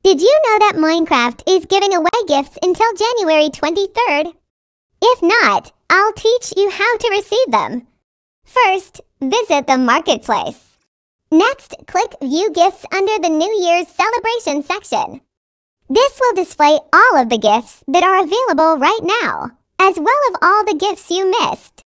Did you know that Minecraft is giving away gifts until January 23rd? If not, I'll teach you how to receive them. First, visit the marketplace. Next, click View Gifts under the New Year's Celebration section. This will display all of the gifts that are available right now, as well as all the gifts you missed.